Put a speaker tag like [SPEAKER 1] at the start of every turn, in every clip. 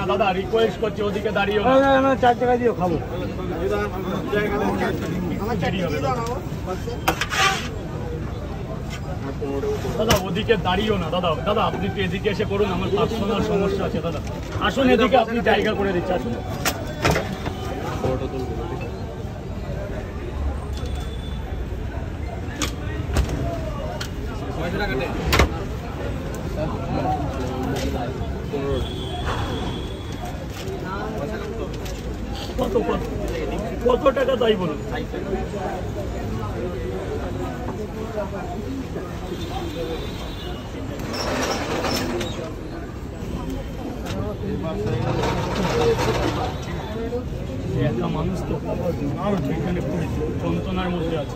[SPEAKER 1] না দাদা, রিকোয়েস্ট করছি ওদিকে দাঁড়িয়ে
[SPEAKER 2] না 4 টাকা দিও খাবো।
[SPEAKER 1] দাদা ওদিকে দাঁড়িয়েও না দাদা, দাদা আপনি একটু এদিকে এসে করুন, আমার পার্সোনাল সমস্যা আছে দাদা। আসুন এদিকে, আপনি জায়গা করে দিচ্ছি, আসুন। কত কত কত টাকা তাই বলুন? একটা মানুষ তো এখানে যন্ত্রণার মধ্যে আছে।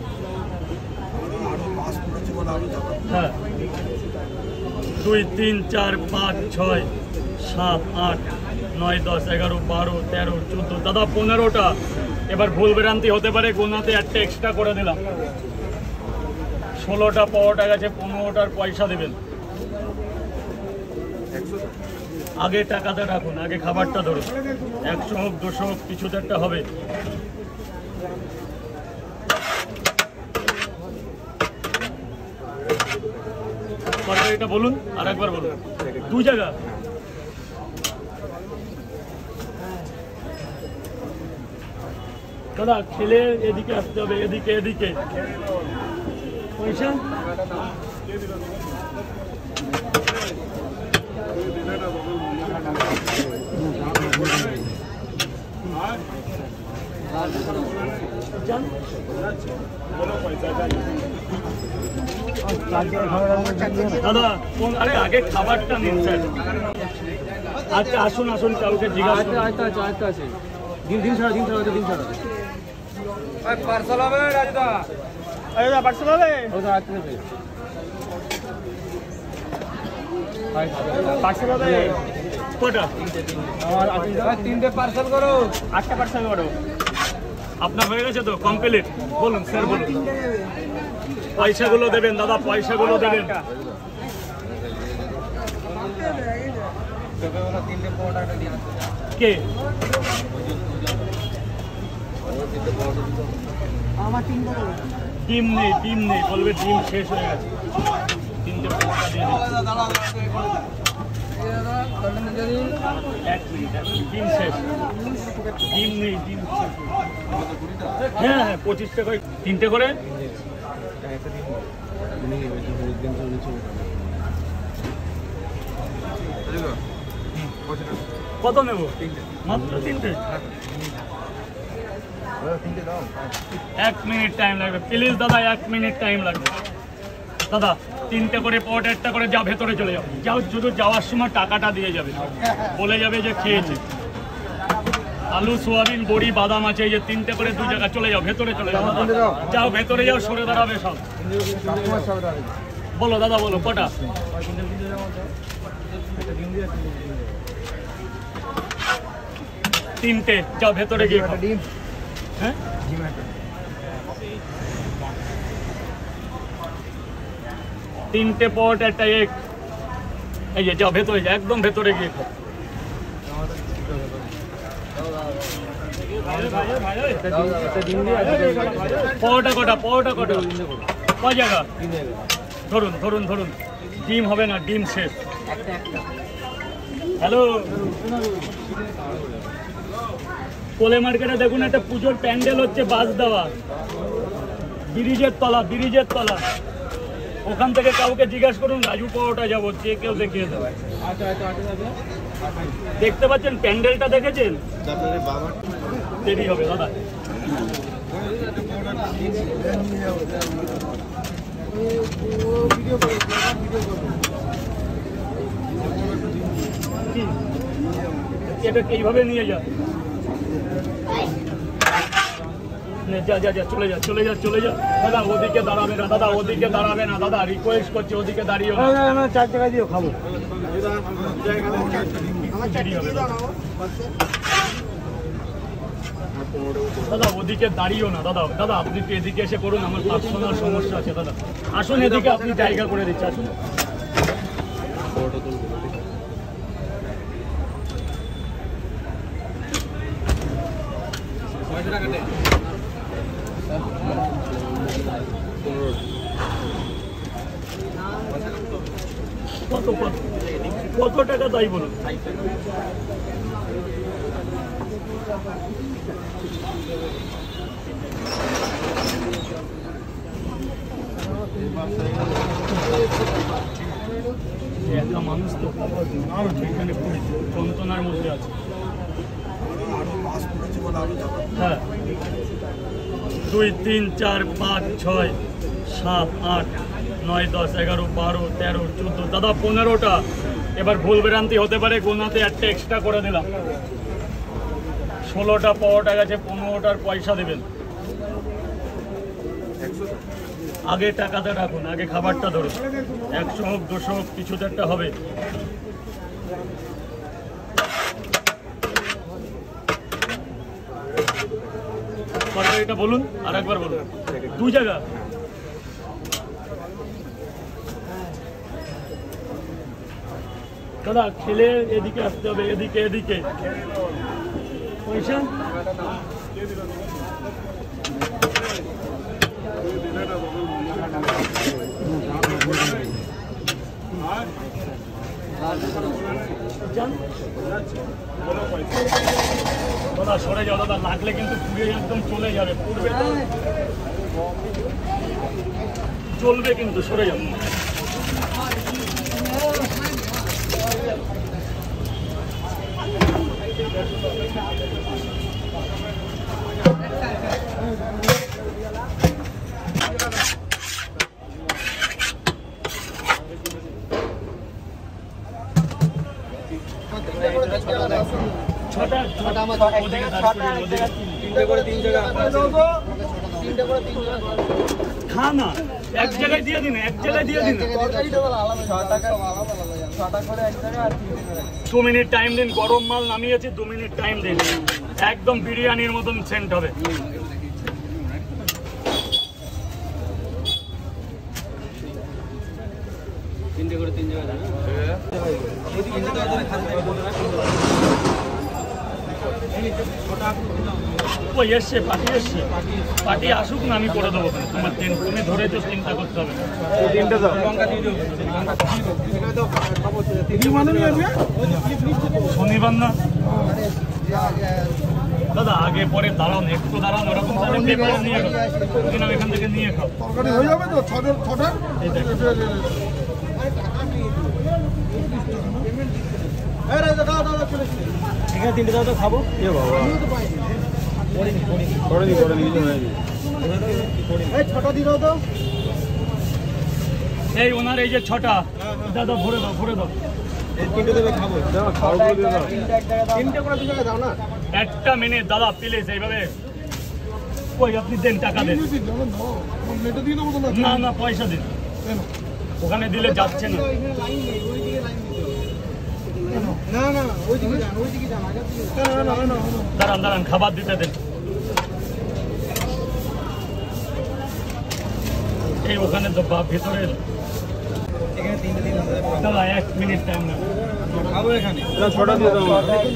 [SPEAKER 1] হ্যাঁ 2 3 4 5 6 7 8 9 10 11 12 13 14 দাদা 15টা। এবার ভুল ভ্রান্তি হতে পারে, গোনাতে একটা এক্সট্রা করে দিলাম। 16টা পাওয়াটা গেছে, 15টার পয়সা দেবেন। আগে টাকাটা রাখুন, আগে খাবারটা ধরুন। 100 হোক 200 হোক কিছুতে একটা হবে। এটা বলুন, আর একবার বলুন। 2 জায়গা দাদা, খেলে এদিকে আসতে হবে, এদিকে এদিকে। পয়সা দাদা, আরে আগে খাবারটা নিন স্যার। আচ্ছা আসুন আসুন, কাউকে জিজ্ঞাসা আছে। দিন ছাড়া পার্সেল হবে রাজুদা, পার্সেল হবে পার্সেল হবে কটা? আমার 3টে পার্সেল করো, 8টা পার্সেল করো। আপনার হয়ে গেছে তো কমপ্লিট? বলুন স্যার বলুন। পয়সাগুলো দেবেন দাদা, পয়সাগুলো দেবেন। কে ডিম নেই, ডিম নেই বলবে, ডিম শেষ হয়ে গেছে। 3টে পরোটা দিয়ে ডিম শেষ, ডিম নেই, ডিম শেষ। হ্যাঁ হ্যাঁ 25 টাকা 3টে করে। কত নেব? মাত্র 3টে। 1 মিনিট টাইম লাগবে প্লিজ দাদা, 1 মিনিট টাইম লাগবে দাদা। 3টে করে পট, একটা করে যা ভেতরে চলে যাও। যাও, শুধু যাওয়ার সময় টাকাটা দিয়ে যাবে, বলে যাবে যে খেয়েছে। আলু সোয়াবিন বড়ি বাদাম আছে, এই যে 3টে করে 2 জায়গা। চলে যাও, ভেতরে চলে যাও, যাও ভেতরে যাও, সরে দাঁড়াবে সব। বলো দাদা বলো কটা? 3টে, যাও ভেতরে গিয়ে। হ্যাঁ 3টে পট, একটা এগ। এই যে যাও ভেতরে যাও, একদম ভেতরে গিয়ে খাও। পরোটা কটা? পরোটা কটা? কয় জায়গা? ধরুন ধরুন ধরুন। ডিম হবে না, ডিম শেষ। হ্যালো, কোলে মার্কেটে দেখুন একটা পুজোর প্যান্ডেল হচ্ছে, বাস দেওয়া, ব্রিজের তলা, ব্রিজের তলা। ওখান থেকে কাউকে জিজ্ঞাসা করুন, রাজু পরোটা যাবো, যে কেউ দেখিয়ে দেবে। দেখতে পাচ্ছেন প্যান্ডেলটা, দেখেছেন? দেরি হবে দাদা। এটা এইভাবে নিয়ে যা, যা যা যা, চলে যা চলে যা চলে যা। দাদা ওদিকে দাঁড়াবে না দাদা, ওদিকে দাঁড়াবে না দাদা, রিকোয়েস্ট করছি ওদিকে দাঁড়িয়ে।
[SPEAKER 2] 4 টাকা দিও খাবো।
[SPEAKER 1] দাদা ওদিকে দাঁড়িয়েও না দাদা, দাদা আপনি একটু এদিকে এসে করুন, আমার পার্সোনাল সমস্যা আছে দাদা। আসুন এদিকে, আপনি জায়গা করে দিচ্ছি, আসুন। কত কত কত টাকা তাই বলুন? একটা মানুষ তো এখানে যন্ত্রণার মধ্যে আছে। হ্যাঁ, 2 3 4 5 6 7 8 9 10 11 12 13 14 দাদা 15টা। এবার ভুল ভ্রান্তি হতে পারে, গোনাতে একটা এক্সট্রা করে দিলাম। 16টা পাওয়াটা গেছে, 15টার পয়সা দেবেন। আগে টাকাটা রাখুন, আগে খাবারটা ধরুন। 100 হোক 200 হোক কিছুতে একটা হবে। এটা বলুন, আর একবার বলুন। 2 জায়গা দাদা, খেলে এদিকে আসতে হবে, এদিকে এদিকে পয়সা। দাদা সরে যাও দাদা, লাগলে কিন্তু পুড়ে একদম চলে যাবে, পুড়বে তো চলবে কিন্তু, সরে যাও। খানা এক জায়গায় দিয়ে দিন, এক জায়গায় দিয়ে দিন। 2 মিনিট টাইম দিন, গরম মাল নামিয়েছি, 2 মিনিট টাইম দিন, একদম বিরিয়ানির মতন সেন্ট হবে। ওই এসছে, পার্টি এসছে, পার্টি আসুক না, আমি করে দেবো। তোমার তুমি ধরেছো, চিন্তা করতে হবে। শনিবার না দাদা, আগে পরে দাঁড়ান, একটু দাঁড়ান, ওরকম তাহলে পেপারে নিয়ে খাও, এখান থেকে নিয়ে খাও।
[SPEAKER 3] হয়ে যাবে তো 6টা।
[SPEAKER 2] এখানে 3টে দাও তো খাবো। ছটা দিয়ে দাও তো।
[SPEAKER 1] এই ওনার এই যে 6টা দাদা, ভরে দাও, ভরে দাও।
[SPEAKER 2] 3টে দেবে, খাবো। 3টে করে 2 জায়গায় দাও না।
[SPEAKER 1] একটা মিনিট দাদা প্লিজ, এইভাবে কই আপনি দেন, টাকা দেন। না না, পয়সা দিন, ওখানে দিলে যাচ্ছে না। দাঁড়ান দাঁড়ান, খাবার দিতে দেন। এই ওখানে তো ভিতরে দাদা 1 মিনিট টাইম না,
[SPEAKER 2] খাবো এখানে।
[SPEAKER 3] ছটা দিয়ে দাও।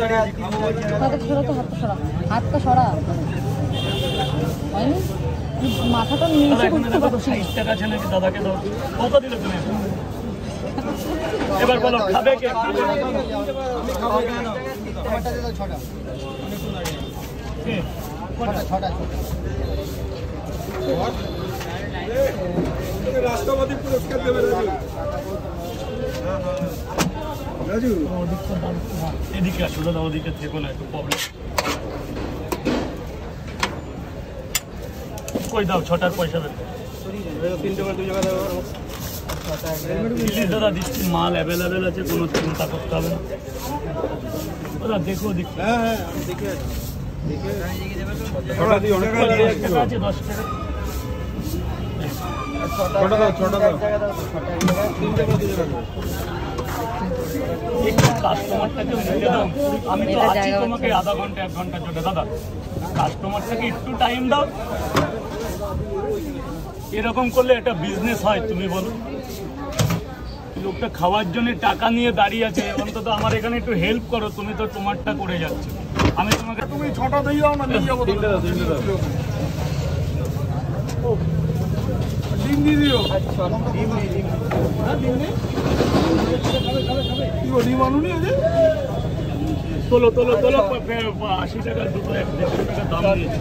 [SPEAKER 4] হাতটা সরা হয়নি, মাথাটা নিচে করতে পারছি।
[SPEAKER 1] 60 টাকা আছে নাকি, দাদাকে দাও। কত দিলে তুমি? এবার বলো, খাবে কে?
[SPEAKER 3] রাষ্ট্রপতি পুরস্কার দেবে রাজু।
[SPEAKER 1] এদিকে আসো দাদা, ওদিকে থেকো না, একটু প্রবলেম। কই দাও, 6টার পয়সা দেবে।
[SPEAKER 3] 3টে করে 2 জায়গায় দাও।
[SPEAKER 1] প্লিজ দাদা, দিচ্ছি, মাল অ্যাভেলেবেল আছে, কোনো চিন্তা করতে হবে না। দাদা দেখো, দেখো।
[SPEAKER 3] হ্যাঁ, দেখে ছটা দিয়ে অনেক টাকা
[SPEAKER 1] আছে, 10 টাকা।
[SPEAKER 3] ছটা দাও।
[SPEAKER 2] 3টে করে 2 জায়গায়।
[SPEAKER 1] একটু কাস্টমারটাকে বুঝে দাও, আমি তো আছি তোমাকে আধা ঘন্টা 1 ঘন্টার জন্য। দাদা কাস্টমারটাকে একটু টাইম দাও। এরকম করলে একটা বিজনেস হয়, তুমি বলো? লোকটা খাওয়ার জন্য টাকা নিয়ে দাঁড়িয়ে আছে, অন্তত আমার এখানে একটু হেল্প করো, তুমি তো তোমারটা করে যাচ্ছ, আমি তোমাকে
[SPEAKER 5] তুমি ছটা দিয়ে যাও না, নিয়ে যাবো
[SPEAKER 3] তিনটে দাও, তিনটে দাও।
[SPEAKER 5] ডিম দিয়ে দিও।
[SPEAKER 2] ডিম নেই, ডিম নেই।
[SPEAKER 5] কি গো, ডিম আলু নিয়ে যে
[SPEAKER 1] তোলো তোলো তোলো 80 টাকা দুটো 150 টাকা দাম দিয়েছে,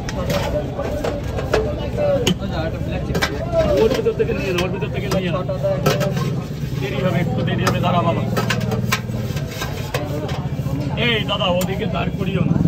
[SPEAKER 1] ওর ভিতর থেকে নিয়ে নাও, ওর ভিতর থেকে নিয়ে নাও, দেরি হবে, একটু দেরি হবে, দাঁড়া বাবা। এই দাদা ওদিকে দাঁড় করিও না,